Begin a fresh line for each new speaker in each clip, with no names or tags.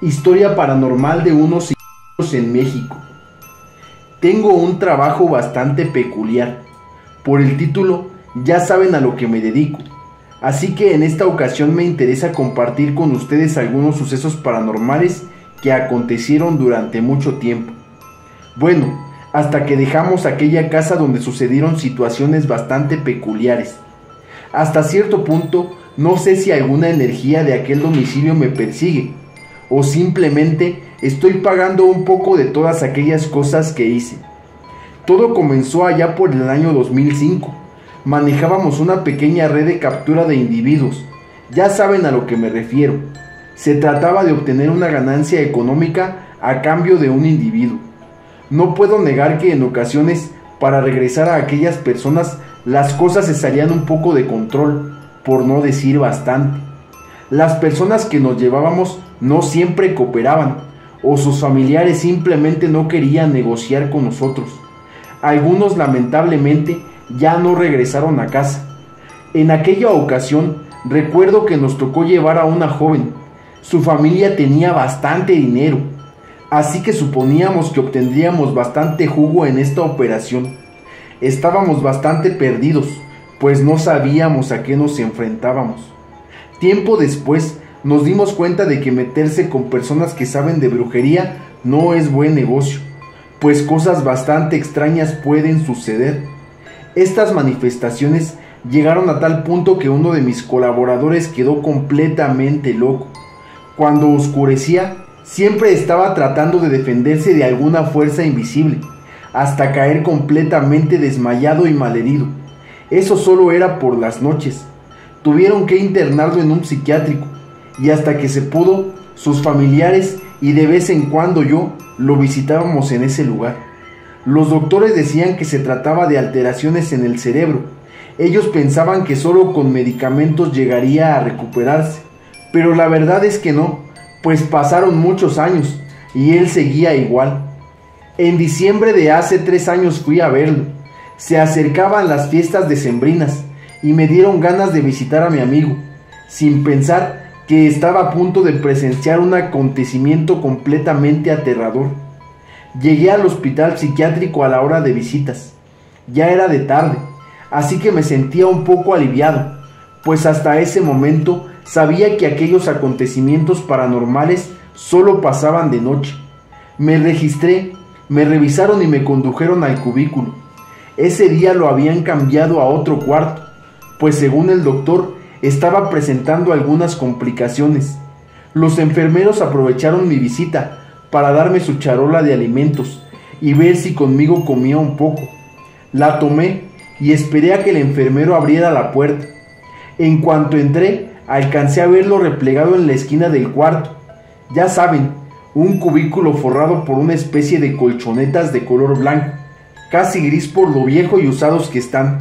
Historia paranormal de unos psicólogos en México. Tengo un trabajo bastante peculiar. Por el título, ya saben a lo que me dedico. Así que en esta ocasión me interesa compartir con ustedes algunos sucesos paranormales que acontecieron durante mucho tiempo. Bueno, hasta que dejamos aquella casa donde sucedieron situaciones bastante peculiares. Hasta cierto punto, no sé si alguna energía de aquel domicilio me persigue, o simplemente estoy pagando un poco de todas aquellas cosas que hice. Todo comenzó allá por el año 2005. Manejábamos una pequeña red de captura de individuos. Ya saben a lo que me refiero. Se trataba de obtener una ganancia económica a cambio de un individuo. No puedo negar que en ocasiones, para regresar a aquellas personas, las cosas se salían un poco de control, por no decir bastante. Las personas que nos llevábamos no siempre cooperaban, o sus familiares simplemente no querían negociar con nosotros. Algunos lamentablemente ya no regresaron a casa. En aquella ocasión recuerdo que nos tocó llevar a una joven. Su familia tenía bastante dinero, así que suponíamos que obtendríamos bastante jugo en esta operación. Estábamos bastante perdidos, pues no sabíamos a qué nos enfrentábamos. Tiempo después nos dimos cuenta de que meterse con personas que saben de brujería no es buen negocio, pues cosas bastante extrañas pueden suceder. Estas manifestaciones llegaron a tal punto que uno de mis colaboradores quedó completamente loco. Cuando oscurecía, siempre estaba tratando de defenderse de alguna fuerza invisible, hasta caer completamente desmayado y malherido. Eso solo era por las noches. Tuvieron que internarlo en un psiquiátrico, y hasta que se pudo, sus familiares y de vez en cuando yo lo visitábamos en ese lugar. Los doctores decían que se trataba de alteraciones en el cerebro. Ellos pensaban que solo con medicamentos llegaría a recuperarse, pero la verdad es que no, pues pasaron muchos años y él seguía igual. En diciembre de hace 3 años fui a verlo. Se acercaban las fiestas decembrinas y me dieron ganas de visitar a mi amigo, sin pensar que estaba a punto de presenciar un acontecimiento completamente aterrador. Llegué al hospital psiquiátrico a la hora de visitas. Ya era de tarde, así que me sentía un poco aliviado, pues hasta ese momento sabía que aquellos acontecimientos paranormales solo pasaban de noche. Me registré, me revisaron y me condujeron al cubículo. Ese día lo habían cambiado a otro cuarto, pues según el doctor estaba presentando algunas complicaciones. Los enfermeros aprovecharon mi visita para darme su charola de alimentos y ver si conmigo comía un poco. La tomé y esperé a que el enfermero abriera la puerta. En cuanto entré, alcancé a verlo replegado en la esquina del cuarto. Ya saben, un cubículo forrado por una especie de colchonetas de color blanco, casi gris por lo viejo y usados que están.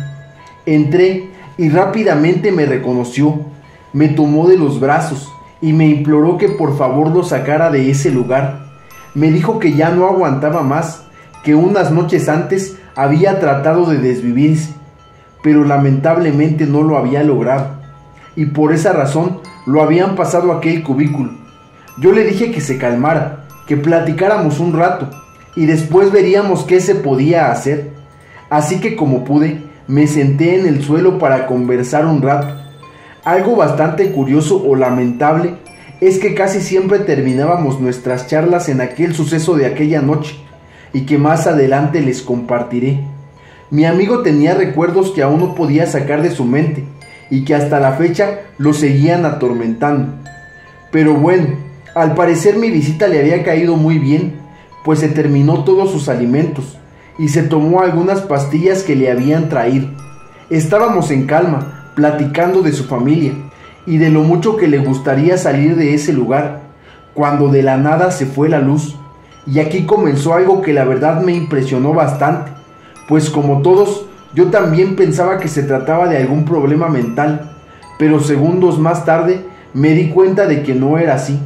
Entré y rápidamente me reconoció. Me tomó de los brazos y me imploró que por favor lo sacara de ese lugar. Me dijo que ya no aguantaba más, que unas noches antes había tratado de desvivirse, pero lamentablemente no lo había logrado, y por esa razón lo habían pasado a aquel cubículo. Yo le dije que se calmara, que platicáramos un rato, y después veríamos qué se podía hacer. Así que como pude, me senté en el suelo para conversar un rato. Algo bastante curioso o lamentable es que casi siempre terminábamos nuestras charlas en aquel suceso de aquella noche, y que más adelante les compartiré. Mi amigo tenía recuerdos que aún no podía sacar de su mente, y que hasta la fecha lo seguían atormentando. Pero bueno, al parecer mi visita le había caído muy bien, pues se terminó todos sus alimentos, y se tomó algunas pastillas que le habían traído. Estábamos en calma, platicando de su familia, y de lo mucho que le gustaría salir de ese lugar, cuando de la nada se fue la luz. Y aquí comenzó algo que la verdad me impresionó bastante, pues como todos, yo también pensaba que se trataba de algún problema mental, pero segundos más tarde me di cuenta de que no era así.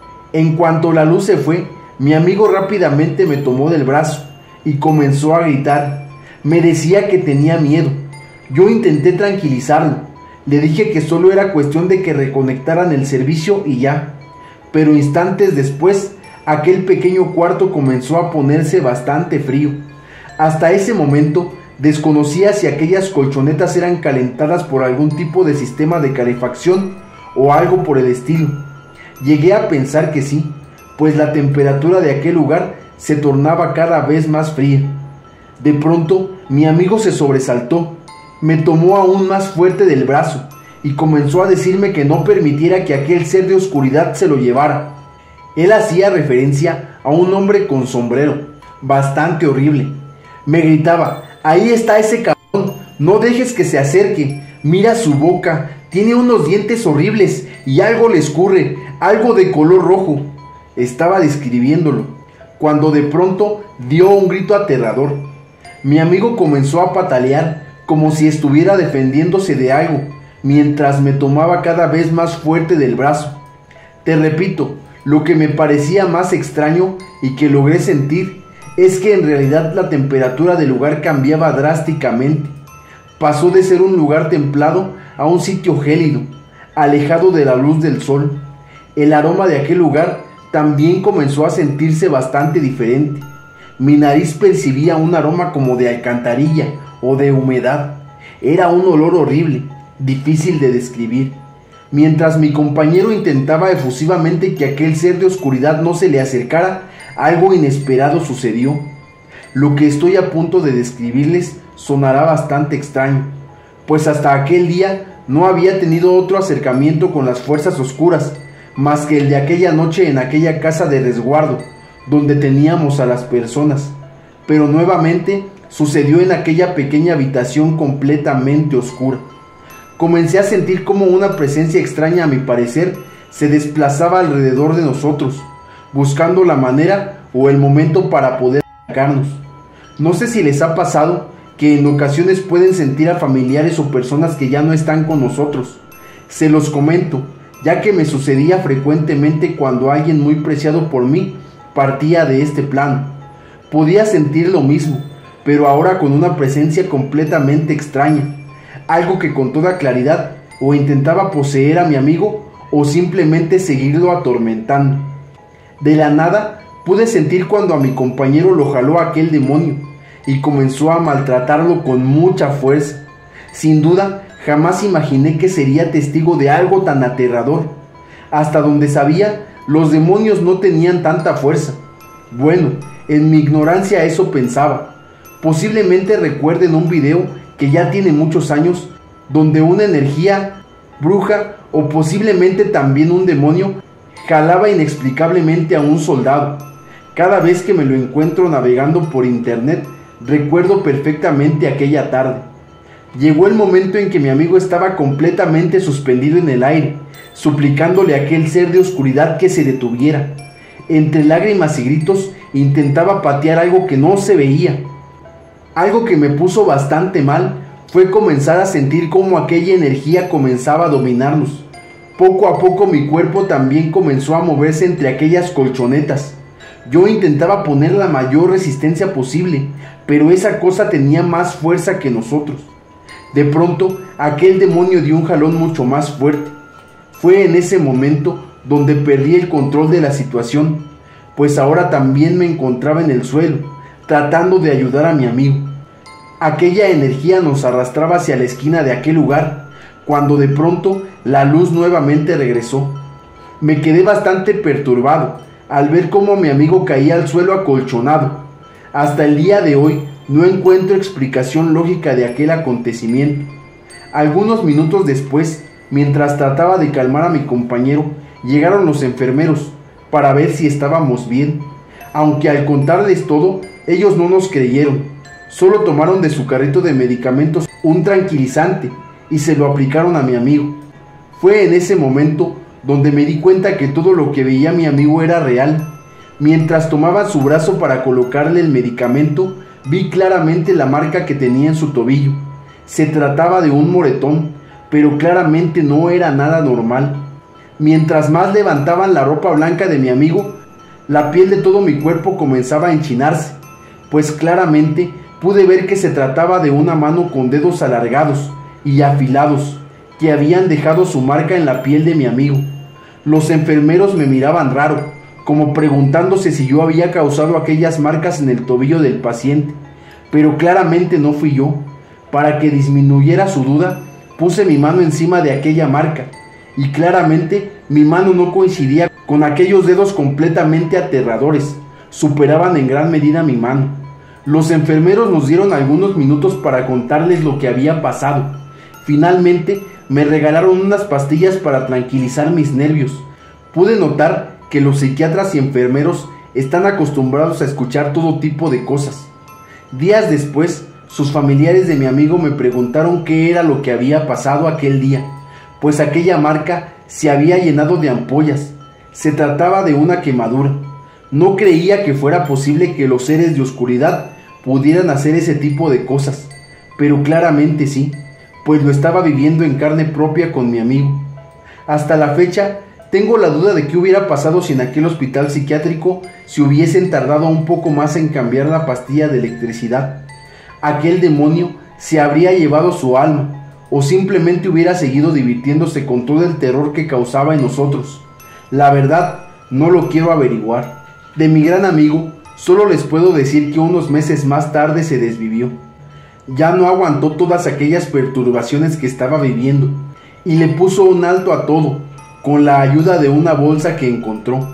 En cuanto la luz se fue, mi amigo rápidamente me tomó del brazo y comenzó a gritar. Me decía que tenía miedo. Yo intenté tranquilizarlo. Le dije que solo era cuestión de que reconectaran el servicio y ya. pero instantes después aquel pequeño cuarto comenzó a ponerse bastante frío. Hasta ese momento desconocía si aquellas colchonetas eran calentadas por algún tipo de sistema de calefacción o algo por el estilo. Llegué a pensar que sí, pues la temperatura de aquel lugar se tornaba cada vez más fría. De pronto mi amigo se sobresaltó, me tomó aún más fuerte del brazo y comenzó a decirme que no permitiera que aquel ser de oscuridad se lo llevara. Él hacía referencia a un hombre con sombrero, bastante horrible. Me gritaba: ahí está ese cabrón, no dejes que se acerque, mira su boca, tiene unos dientes horribles y algo le escurre, algo de color rojo. Estaba describiéndolo, cuando de pronto dio un grito aterrador. Mi amigo comenzó a patalear, como si estuviera defendiéndose de algo, mientras me tomaba cada vez más fuerte del brazo. Te repito, lo que me parecía más extraño y que logré sentir es que en realidad la temperatura del lugar cambiaba drásticamente. Pasó de ser un lugar templado a un sitio gélido, alejado de la luz del sol. El aroma de aquel lugar también comenzó a sentirse bastante diferente. Mi nariz percibía un aroma como de alcantarilla o de humedad. Era un olor horrible, difícil de describir. Mientras mi compañero intentaba efusivamente que aquel ser de oscuridad no se le acercara, algo inesperado sucedió. Lo que estoy a punto de describirles sonará bastante extraño, pues hasta aquel día no había tenido otro acercamiento con las fuerzas oscuras, más que el de aquella noche en aquella casa de resguardo, donde teníamos a las personas. Pero nuevamente sucedió en aquella pequeña habitación completamente oscura. Comencé a sentir como una presencia extraña, a mi parecer, se desplazaba alrededor de nosotros, buscando la manera o el momento para poder atacarnos. No sé si les ha pasado que en ocasiones pueden sentir a familiares o personas que ya no están con nosotros. Se los comento, ya que me sucedía frecuentemente cuando alguien muy preciado por mí partía de este plano. Podía sentir lo mismo, pero ahora con una presencia completamente extraña, algo que con toda claridad o intentaba poseer a mi amigo o simplemente seguirlo atormentando. De la nada pude sentir cuando a mi compañero lo jaló aquel demonio y comenzó a maltratarlo con mucha fuerza. Sin duda, jamás imaginé que sería testigo de algo tan aterrador. Hasta donde sabía, los demonios no tenían tanta fuerza. Bueno, en mi ignorancia eso pensaba. Posiblemente recuerden un video que ya tiene muchos años, donde una energía, bruja o posiblemente también un demonio jalaba inexplicablemente a un soldado. Cada vez que me lo encuentro navegando por internet, recuerdo perfectamente aquella tarde. Llegó el momento en que mi amigo estaba completamente suspendido en el aire, suplicándole a aquel ser de oscuridad que se detuviera. Entre lágrimas y gritos intentaba patear algo que no se veía. Algo que me puso bastante mal fue comenzar a sentir cómo aquella energía comenzaba a dominarnos. Poco a poco mi cuerpo también comenzó a moverse entre aquellas colchonetas. Yo intentaba poner la mayor resistencia posible, pero esa cosa tenía más fuerza que nosotros. De pronto, aquel demonio dio un jalón mucho más fuerte. Fue en ese momento donde perdí el control de la situación, pues ahora también me encontraba en el suelo, tratando de ayudar a mi amigo. Aquella energía nos arrastraba hacia la esquina de aquel lugar, cuando de pronto la luz nuevamente regresó. Me quedé bastante perturbado al ver cómo mi amigo caía al suelo acolchonado. Hasta el día de hoy no encuentro explicación lógica de aquel acontecimiento. Algunos minutos después, mientras trataba de calmar a mi compañero, llegaron los enfermeros para ver si estábamos bien. Aunque al contarles todo, ellos no nos creyeron. Solo tomaron de su carrito de medicamentos un tranquilizante y se lo aplicaron a mi amigo. Fue en ese momento donde me di cuenta que todo lo que veía mi amigo era real. Mientras tomaba su brazo para colocarle el medicamento, vi claramente la marca que tenía en su tobillo. Se trataba de un moretón, pero claramente no era nada normal. Mientras más levantaban la ropa blanca de mi amigo, la piel de todo mi cuerpo comenzaba a enchinarse, pues claramente pude ver que se trataba de una mano con dedos alargados y afilados que habían dejado su marca en la piel de mi amigo. Los enfermeros me miraban raro, como preguntándose si yo había causado aquellas marcas en el tobillo del paciente, pero claramente no fui yo. Para que disminuyera su duda, puse mi mano encima de aquella marca, y claramente mi mano no coincidía con aquellos dedos completamente aterradores, superaban en gran medida mi mano. Los enfermeros nos dieron algunos minutos para contarles lo que había pasado. Finalmente me regalaron unas pastillas para tranquilizar mis nervios. Pude notar que los psiquiatras y enfermeros están acostumbrados a escuchar todo tipo de cosas. Días después, sus familiares de mi amigo me preguntaron qué era lo que había pasado aquel día, pues aquella marca se había llenado de ampollas. Se trataba de una quemadura. No creía que fuera posible que los seres de oscuridad pudieran hacer ese tipo de cosas, pero claramente sí, pues lo estaba viviendo en carne propia con mi amigo. Hasta la fecha, tengo la duda de qué hubiera pasado si en aquel hospital psiquiátrico se hubiesen tardado un poco más en cambiar la pastilla de electricidad. Aquel demonio se habría llevado su alma, o simplemente hubiera seguido divirtiéndose con todo el terror que causaba en nosotros. La verdad, no lo quiero averiguar. De mi gran amigo, solo les puedo decir que unos meses más tarde se desvivió. Ya no aguantó todas aquellas perturbaciones que estaba viviendo, y le puso un alto a todo, con la ayuda de una bolsa que encontró.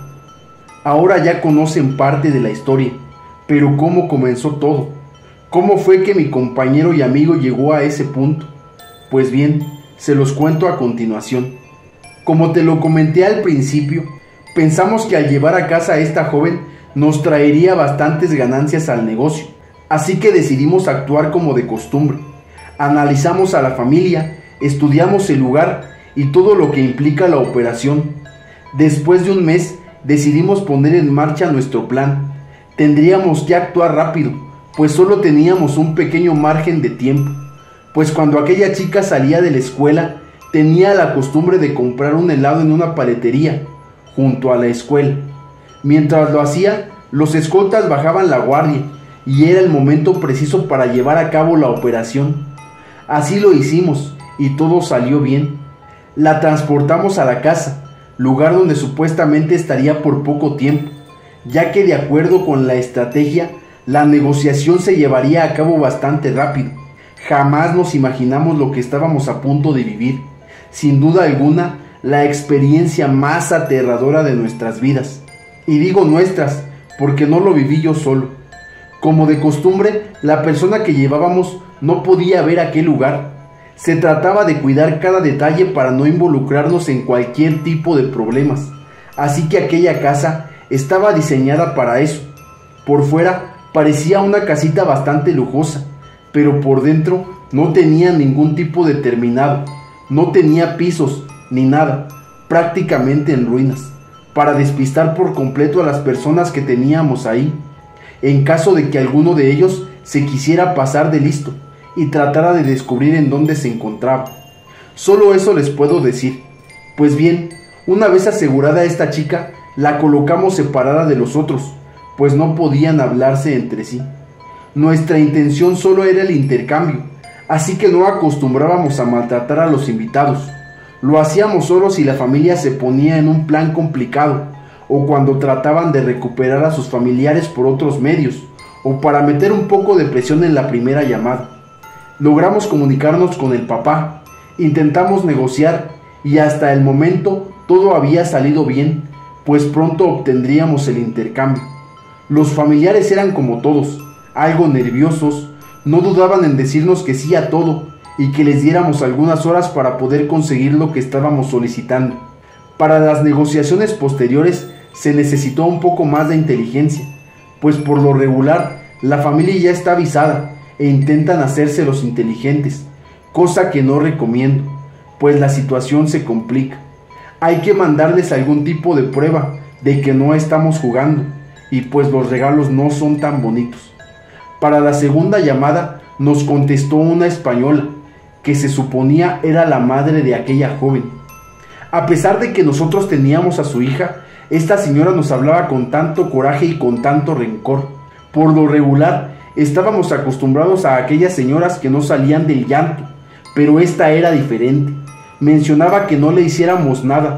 Ahora ya conocen parte de la historia, pero ¿cómo comenzó todo? ¿Cómo fue que mi compañero y amigo llegó a ese punto? Pues bien, se los cuento a continuación. Como te lo comenté al principio, pensamos que al llevar a casa a esta joven nos traería bastantes ganancias al negocio, así que decidimos actuar como de costumbre. Analizamos a la familia, estudiamos el lugar y todo lo que implica la operación. Después de un mes, decidimos poner en marcha nuestro plan. Tendríamos que actuar rápido, pues solo teníamos un pequeño margen de tiempo, pues cuando aquella chica salía de la escuela, tenía la costumbre de comprar un helado en una paletería, junto a la escuela. Mientras lo hacía, los escoltas bajaban la guardia, y era el momento preciso para llevar a cabo la operación. Así lo hicimos, y todo salió bien. La transportamos a la casa, lugar donde supuestamente estaría por poco tiempo, ya que de acuerdo con la estrategia, la negociación se llevaría a cabo bastante rápido. Jamás nos imaginamos lo que estábamos a punto de vivir. Sin duda alguna, la experiencia más aterradora de nuestras vidas. Y digo nuestras, porque no lo viví yo solo. Como de costumbre, la persona que llevábamos no podía ver aquel lugar. Se trataba de cuidar cada detalle para no involucrarnos en cualquier tipo de problemas. Así que aquella casa estaba diseñada para eso. Por fuera parecía una casita bastante lujosa, pero por dentro no tenía ningún tipo de terminado. No tenía pisos ni nada, prácticamente en ruinas, para despistar por completo a las personas que teníamos ahí, en caso de que alguno de ellos se quisiera pasar de listo y tratara de descubrir en dónde se encontraba. Solo eso les puedo decir. Pues bien, una vez asegurada esta chica, la colocamos separada de los otros, pues no podían hablarse entre sí. Nuestra intención solo era el intercambio, así que no acostumbrábamos a maltratar a los invitados. Lo hacíamos solo si la familia se ponía en un plan complicado, o cuando trataban de recuperar a sus familiares por otros medios, o para meter un poco de presión en la primera llamada. Logramos comunicarnos con el papá, intentamos negociar, y hasta el momento todo había salido bien, pues pronto obtendríamos el intercambio. Los familiares eran como todos, algo nerviosos, no dudaban en decirnos que sí a todo y que les diéramos algunas horas para poder conseguir lo que estábamos solicitando. Para las negociaciones posteriores se necesitó un poco más de inteligencia, pues por lo regular la familia ya está avisada e intentan hacerse los inteligentes, cosa que no recomiendo, pues la situación se complica. Hay que mandarles algún tipo de prueba de que no estamos jugando, y pues los regalos no son tan bonitos. Para la segunda llamada nos contestó una española, que se suponía era la madre de aquella joven. A pesar de que nosotros teníamos a su hija, esta señora nos hablaba con tanto coraje y con tanto rencor. Por lo regular, estábamos acostumbrados a aquellas señoras que no salían del llanto, pero esta era diferente. Mencionaba que no le hiciéramos nada,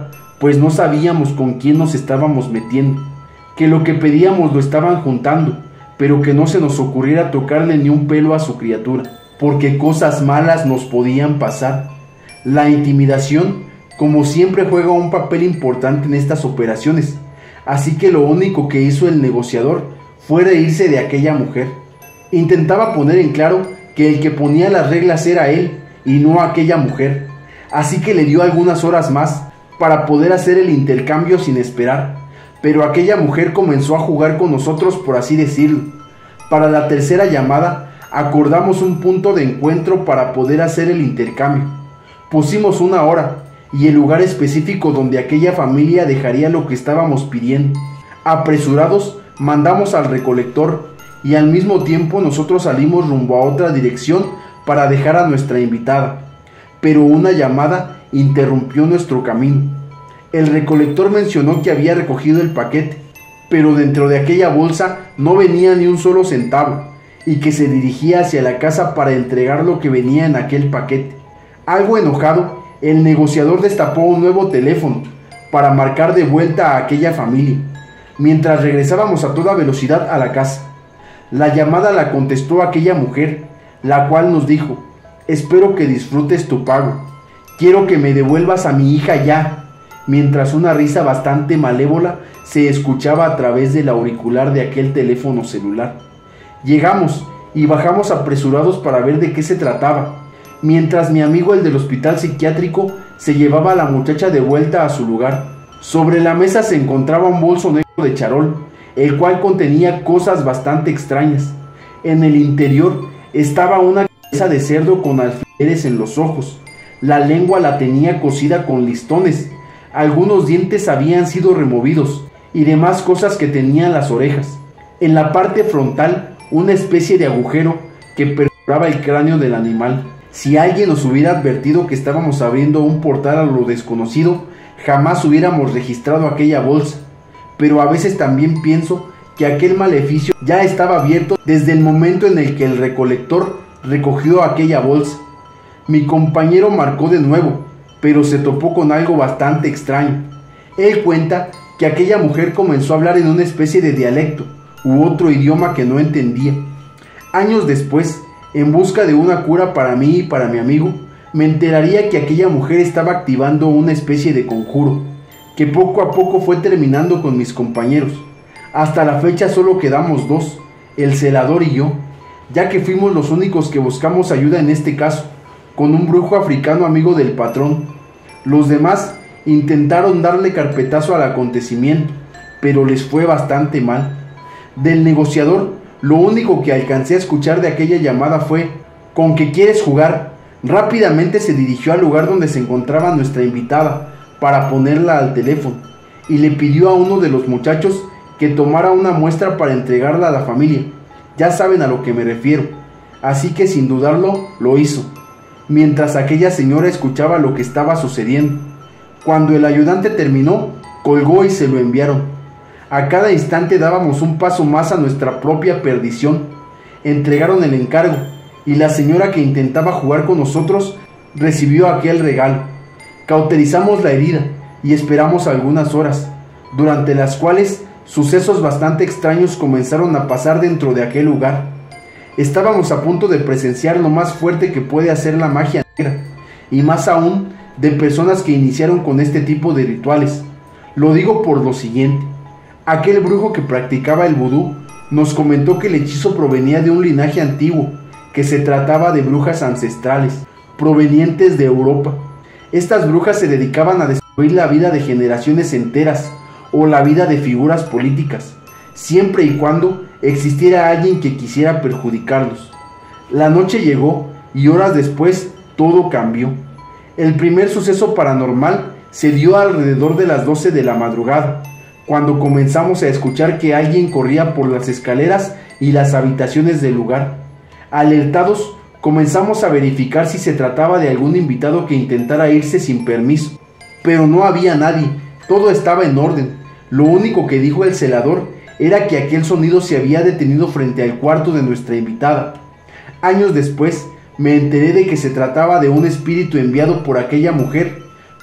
pues no sabíamos con quién nos estábamos metiendo, que lo que pedíamos lo estaban juntando, pero que no se nos ocurriera tocarle ni un pelo a su criatura, porque cosas malas nos podían pasar. La intimidación, como siempre, juega un papel importante en estas operaciones, así que lo único que hizo el negociador fue reírse de aquella mujer. Intentaba poner en claro que el que ponía las reglas era él y no aquella mujer, así que le dio algunas horas más para poder hacer el intercambio sin esperar, pero aquella mujer comenzó a jugar con nosotros, por así decirlo. Para la tercera llamada acordamos un punto de encuentro para poder hacer el intercambio. Pusimos una hora y el lugar específico donde aquella familia dejaría lo que estábamos pidiendo. Apresurados mandamos al recolector y al mismo tiempo nosotros salimos rumbo a otra dirección para dejar a nuestra invitada, pero una llamada interrumpió nuestro camino. El recolector mencionó que había recogido el paquete, pero dentro de aquella bolsa no venía ni un solo centavo, y que se dirigía hacia la casa para entregar lo que venía en aquel paquete. Algo enojado, el negociador destapó un nuevo teléfono para marcar de vuelta a aquella familia, mientras regresábamos a toda velocidad a la casa. La llamada la contestó aquella mujer, la cual nos dijo: espero que disfrutes tu pago, quiero que me devuelvas a mi hija ya, mientras una risa bastante malévola se escuchaba a través del auricular de aquel teléfono celular. Llegamos y bajamos apresurados para ver de qué se trataba, mientras mi amigo, el del hospital psiquiátrico, se llevaba a la muchacha de vuelta a su lugar. Sobre la mesa se encontraba un bolso negro de charol, el cual contenía cosas bastante extrañas. En el interior estaba una cabeza de cerdo con alfileres en los ojos. La lengua la tenía cosida con listones, algunos dientes habían sido removidos y demás cosas que tenían las orejas. En la parte frontal, una especie de agujero que perforaba el cráneo del animal. Si alguien nos hubiera advertido que estábamos abriendo un portal a lo desconocido, jamás hubiéramos registrado aquella bolsa. Pero a veces también pienso que aquel maleficio ya estaba abierto desde el momento en el que el recolector recogió aquella bolsa. Mi compañero marcó de nuevo, pero se topó con algo bastante extraño. Él cuenta que aquella mujer comenzó a hablar en una especie de dialecto u otro idioma que no entendía. Años después, en busca de una cura para mí y para mi amigo, me enteraría que aquella mujer estaba activando una especie de conjuro, que poco a poco fue terminando con mis compañeros. Hasta la fecha solo quedamos dos, el celador y yo, ya que fuimos los únicos que buscamos ayuda en este caso, con un brujo africano amigo del patrón. Los demás intentaron darle carpetazo al acontecimiento, pero les fue bastante mal. Del negociador, lo único que alcancé a escuchar de aquella llamada fue: ¿con qué quieres jugar? Rápidamente se dirigió al lugar donde se encontraba nuestra invitada para ponerla al teléfono, y le pidió a uno de los muchachos que tomara una muestra para entregarla a la familia. Ya saben a lo que me refiero, así que sin dudarlo lo hizo, mientras aquella señora escuchaba lo que estaba sucediendo. Cuando el ayudante terminó, colgó y se lo enviaron. A cada instante dábamos un paso más a nuestra propia perdición. Entregaron el encargo, y la señora que intentaba jugar con nosotros recibió aquel regalo. Cauterizamos la herida y esperamos algunas horas, durante las cuales sucesos bastante extraños comenzaron a pasar dentro de aquel lugar. Estábamos a punto de presenciar lo más fuerte que puede hacer la magia negra, y más aún de personas que iniciaron con este tipo de rituales. Lo digo por lo siguiente: aquel brujo que practicaba el vudú nos comentó que el hechizo provenía de un linaje antiguo, que se trataba de brujas ancestrales, provenientes de Europa. Estas brujas se dedicaban a destruir la vida de generaciones enteras, o la vida de figuras políticas, siempre y cuando existiera alguien que quisiera perjudicarlos. La noche llegó y horas después todo cambió. El primer suceso paranormal se dio alrededor de las 12 de la madrugada, cuando comenzamos a escuchar que alguien corría por las escaleras y las habitaciones del lugar. Alertados, comenzamos a verificar si se trataba de algún invitado que intentara irse sin permiso, pero no había nadie, todo estaba en orden. Lo único que dijo el celador era que aquel sonido se había detenido frente al cuarto de nuestra invitada. Años después me enteré de que se trataba de un espíritu enviado por aquella mujer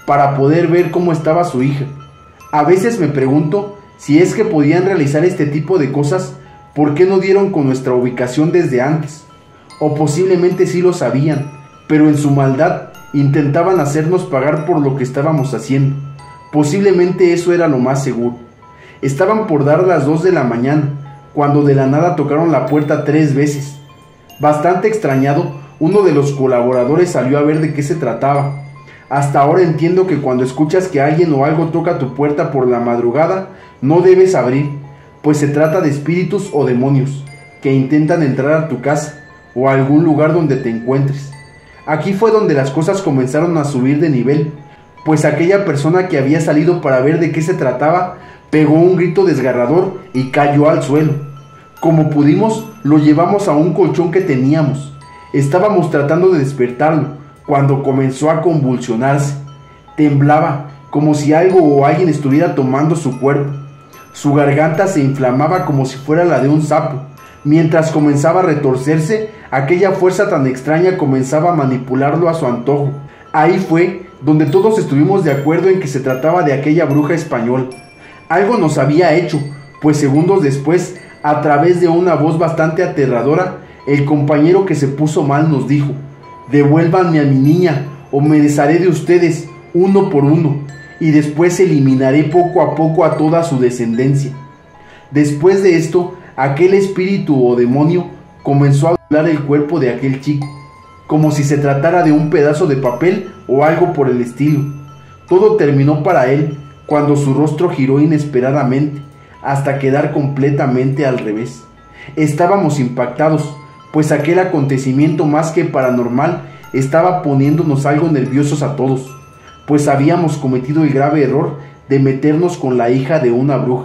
para poder ver cómo estaba su hija. A veces me pregunto si es que podían realizar este tipo de cosas, ¿por qué no dieron con nuestra ubicación desde antes? O posiblemente sí lo sabían, pero en su maldad intentaban hacernos pagar por lo que estábamos haciendo. Posiblemente eso era lo más seguro. Estaban por dar las 2 de la mañana, cuando de la nada tocaron la puerta 3 veces. Bastante extrañado, uno de los colaboradores salió a ver de qué se trataba. Hasta ahora entiendo que cuando escuchas que alguien o algo toca tu puerta por la madrugada, no debes abrir, pues se trata de espíritus o demonios que intentan entrar a tu casa o a algún lugar donde te encuentres. Aquí fue donde las cosas comenzaron a subir de nivel, pues aquella persona que había salido para ver de qué se trataba pegó un grito desgarrador y cayó al suelo. Como pudimos, lo llevamos a un colchón que teníamos. Estábamos tratando de despertarlo cuando comenzó a convulsionarse. Temblaba como si algo o alguien estuviera tomando su cuerpo. Su garganta se inflamaba como si fuera la de un sapo. Mientras comenzaba a retorcerse, aquella fuerza tan extraña comenzaba a manipularlo a su antojo. Ahí fue donde todos estuvimos de acuerdo en que se trataba de aquella bruja española. Algo nos había hecho, pues segundos después, a través de una voz bastante aterradora, el compañero que se puso mal nos dijo: «Devuélvanme a mi niña, o me desharé de ustedes, uno por uno, y después eliminaré poco a poco a toda su descendencia». Después de esto, aquel espíritu o demonio comenzó a doblar el cuerpo de aquel chico, como si se tratara de un pedazo de papel o algo por el estilo. Todo terminó para él cuando su rostro giró inesperadamente, hasta quedar completamente al revés. Estábamos impactados, pues aquel acontecimiento más que paranormal estaba poniéndonos algo nerviosos a todos, pues habíamos cometido el grave error de meternos con la hija de una bruja,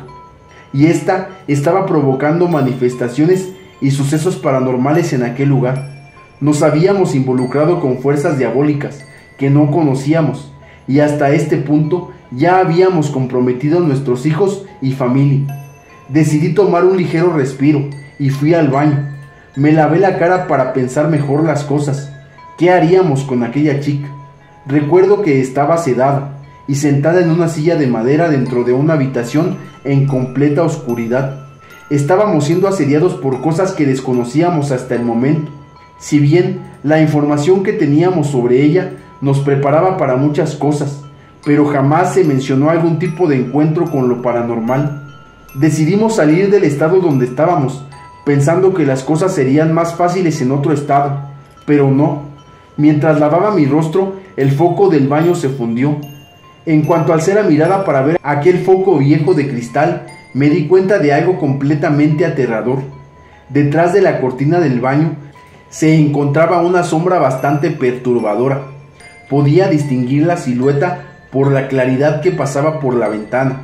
y esta estaba provocando manifestaciones y sucesos paranormales en aquel lugar. Nos habíamos involucrado con fuerzas diabólicas que no conocíamos, y hasta este punto ya habíamos comprometido a nuestros hijos y familia. Decidí tomar un ligero respiro y fui al baño. Me lavé la cara para pensar mejor las cosas. ¿Qué haríamos con aquella chica? Recuerdo que estaba sedada y sentada en una silla de madera dentro de una habitación en completa oscuridad. Estábamos siendo asediados por cosas que desconocíamos hasta el momento. Si bien la información que teníamos sobre ella nos preparaba para muchas cosas, pero jamás se mencionó algún tipo de encuentro con lo paranormal. Decidimos salir del estado donde estábamos, pensando que las cosas serían más fáciles en otro estado, pero no. Mientras lavaba mi rostro, el foco del baño se fundió. En cuanto alcé la mirada para ver aquel foco viejo de cristal, me di cuenta de algo completamente aterrador. Detrás de la cortina del baño se encontraba una sombra bastante perturbadora. Podía distinguir la silueta por la claridad que pasaba por la ventana.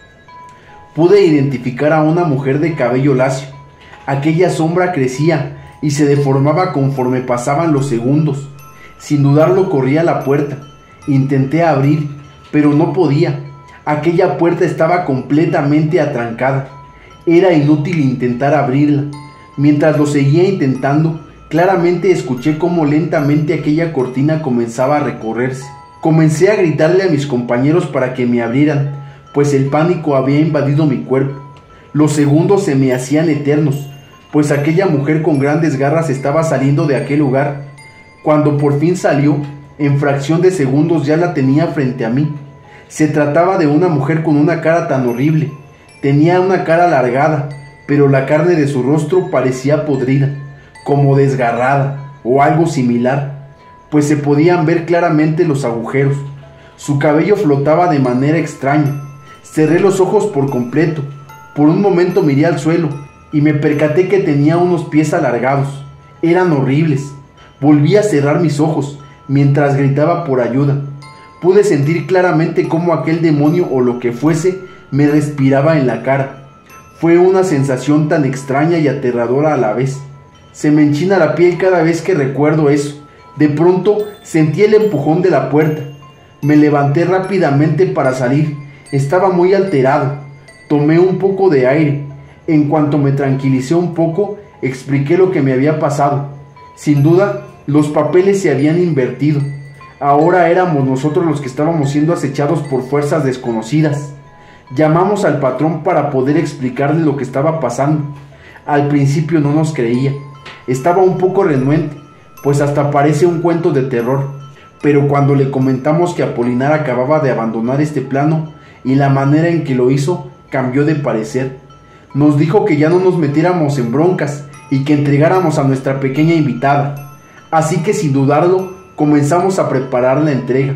Pude identificar a una mujer de cabello lacio. Aquella sombra crecía y se deformaba conforme pasaban los segundos. Sin dudarlo corrí a la puerta. Intenté abrir, pero no podía. Aquella puerta estaba completamente atrancada. Era inútil intentar abrirla. Mientras lo seguía intentando, claramente escuché cómo lentamente aquella cortina comenzaba a recorrerse. Comencé a gritarle a mis compañeros para que me abrieran, pues el pánico había invadido mi cuerpo. Los segundos se me hacían eternos, pues aquella mujer con grandes garras estaba saliendo de aquel lugar. Cuando por fin salió, en fracción de segundos ya la tenía frente a mí. Se trataba de una mujer con una cara tan horrible. Tenía una cara alargada, pero la carne de su rostro parecía podrida, como desgarrada o algo similar, pues se podían ver claramente los agujeros. Su cabello flotaba de manera extraña. Cerré los ojos por completo. Por un momento miré al suelo y me percaté que tenía unos pies alargados. Eran horribles. Volví a cerrar mis ojos mientras gritaba por ayuda. Pude sentir claramente cómo aquel demonio o lo que fuese me respiraba en la cara. Fue una sensación tan extraña y aterradora a la vez. Se me enchina la piel cada vez que recuerdo eso. De pronto sentí el empujón de la puerta. Me levanté rápidamente para salir. Estaba muy alterado. Tomé un poco de aire. En cuanto me tranquilicé un poco, expliqué lo que me había pasado. Sin duda, los papeles se habían invertido. Ahora éramos nosotros los que estábamos siendo acechados por fuerzas desconocidas. Llamamos al patrón para poder explicarle lo que estaba pasando. Al principio no nos creía. Estaba un poco renuente, pues hasta parece un cuento de terror. Pero cuando le comentamos que Apolinar acababa de abandonar este plano y la manera en que lo hizo, cambió de parecer. Nos dijo que ya no nos metiéramos en broncas y que entregáramos a nuestra pequeña invitada. Así que sin dudarlo, comenzamos a preparar la entrega.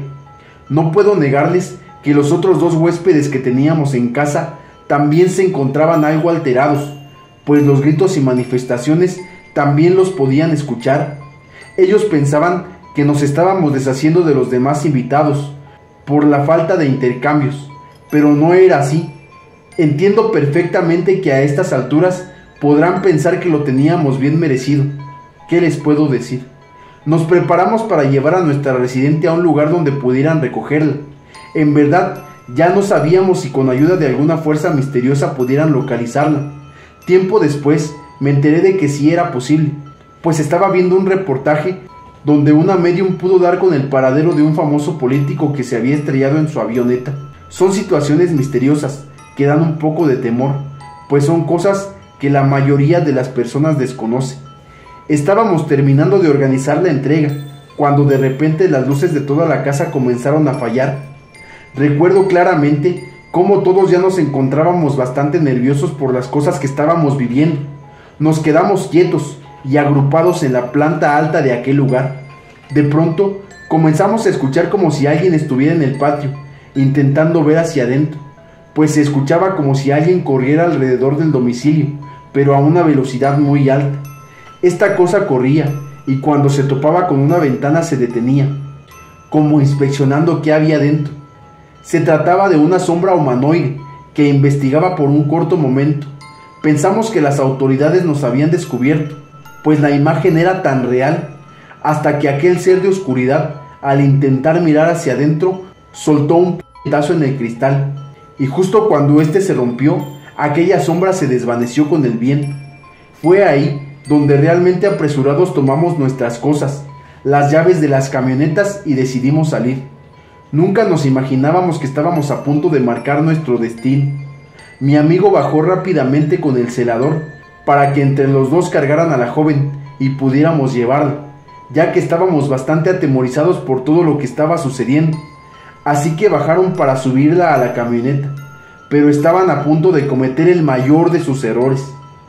No puedo negarles que los otros 2 huéspedes que teníamos en casa también se encontraban algo alterados, pues los gritos y manifestaciones también los podían escuchar. Ellos pensaban que nos estábamos deshaciendo de los demás invitados por la falta de intercambios, pero no era así. Entiendo perfectamente que a estas alturas podrán pensar que lo teníamos bien merecido. ¿Qué les puedo decir? Nos preparamos para llevar a nuestra residente a un lugar donde pudieran recogerla. En verdad, ya no sabíamos si con ayuda de alguna fuerza misteriosa pudieran localizarla. Tiempo después, me enteré de que sí era posible, pues estaba viendo un reportaje donde una medium pudo dar con el paradero de un famoso político que se había estrellado en su avioneta. Son situaciones misteriosas que dan un poco de temor, pues son cosas que la mayoría de las personas desconoce. Estábamos terminando de organizar la entrega, cuando de repente las luces de toda la casa comenzaron a fallar. Recuerdo claramente cómo todos ya nos encontrábamos bastante nerviosos por las cosas que estábamos viviendo. Nos quedamos quietos y agrupados en la planta alta de aquel lugar. De pronto comenzamos a escuchar como si alguien estuviera en el patio, intentando ver hacia adentro, pues se escuchaba como si alguien corriera alrededor del domicilio, pero a una velocidad muy alta. Esta cosa corría y cuando se topaba con una ventana se detenía, como inspeccionando qué había dentro. Se trataba de una sombra humanoide que investigaba por un corto momento. Pensamos que las autoridades nos habían descubierto, pues la imagen era tan real, hasta que aquel ser de oscuridad, al intentar mirar hacia adentro, soltó un pedazo en el cristal, y justo cuando este se rompió, aquella sombra se desvaneció con el viento. Fue ahí donde realmente apresurados tomamos nuestras cosas, las llaves de las camionetas y decidimos salir. Nunca nos imaginábamos que estábamos a punto de marcar nuestro destino. Mi amigo bajó rápidamente con el celador para que entre los dos cargaran a la joven y pudiéramos llevarla, ya que estábamos bastante atemorizados por todo lo que estaba sucediendo. Así que bajaron para subirla a la camioneta, pero estaban a punto de cometer el mayor de sus errores.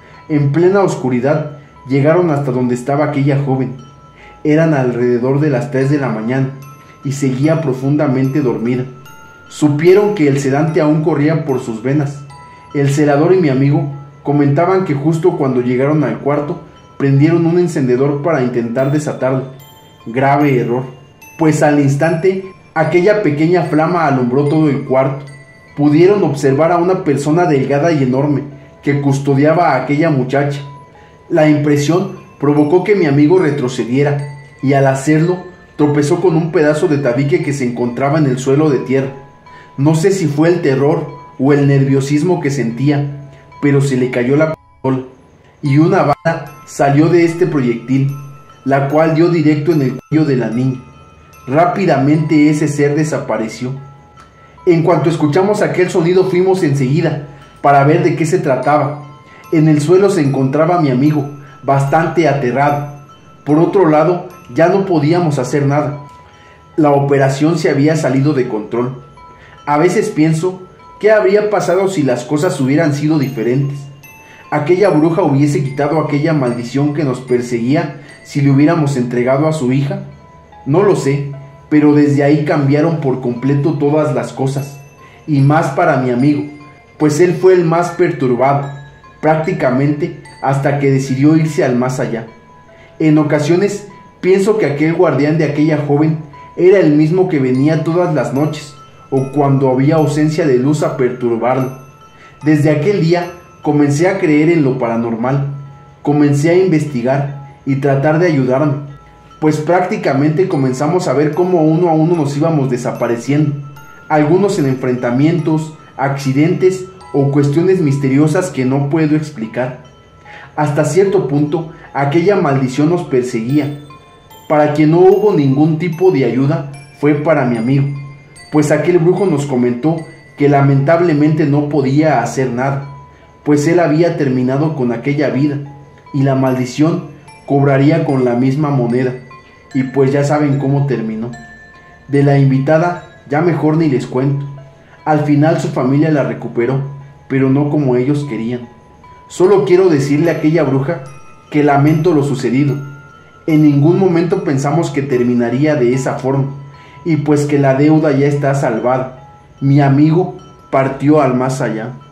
En plena oscuridad llegaron hasta donde estaba aquella joven. Eran alrededor de las 3 de la mañana y seguía profundamente dormida. Supieron que el sedante aún corría por sus venas. El celador y mi amigo comentaban que justo cuando llegaron al cuarto prendieron un encendedor para intentar desatarlo. Grave error, pues al instante aquella pequeña flama alumbró todo el cuarto. Pudieron observar a una persona delgada y enorme que custodiaba a aquella muchacha. La impresión provocó que mi amigo retrocediera y al hacerlo tropezó con un pedazo de tabique que se encontraba en el suelo de tierra. No sé si fue el terror o el nerviosismo que sentía, pero se le cayó la pistola y una bala salió de este proyectil, la cual dio directo en el cuello de la niña. Rápidamente ese ser desapareció. En cuanto escuchamos aquel sonido fuimos enseguida para ver de qué se trataba. En el suelo se encontraba mi amigo, bastante aterrado. Por otro lado, ya no podíamos hacer nada. La operación se había salido de control. A veces pienso, ¿qué habría pasado si las cosas hubieran sido diferentes? ¿Aquella bruja hubiese quitado aquella maldición que nos perseguía si le hubiéramos entregado a su hija? No lo sé, pero desde ahí cambiaron por completo todas las cosas, y más para mi amigo, pues él fue el más perturbado, prácticamente hasta que decidió irse al más allá. En ocasiones pienso que aquel guardián de aquella joven era el mismo que venía todas las noches, o cuando había ausencia de luz a perturbarlo. Desde aquel día comencé a creer en lo paranormal, comencé a investigar y tratar de ayudarme, pues prácticamente comenzamos a ver cómo uno a uno nos íbamos desapareciendo, algunos en enfrentamientos, accidentes o cuestiones misteriosas que no puedo explicar. Hasta cierto punto aquella maldición nos perseguía. Para quien no hubo ningún tipo de ayuda, fue para mi amigo, pues aquel brujo nos comentó que lamentablemente no podía hacer nada, pues él había terminado con aquella vida y la maldición cobraría con la misma moneda, y pues ya saben cómo terminó. De la invitada ya mejor ni les cuento. Al final su familia la recuperó, pero no como ellos querían. Solo quiero decirle a aquella bruja que lamento lo sucedido. En ningún momento pensamos que terminaría de esa forma, y pues que la deuda ya está salvada. Mi amigo partió al más allá.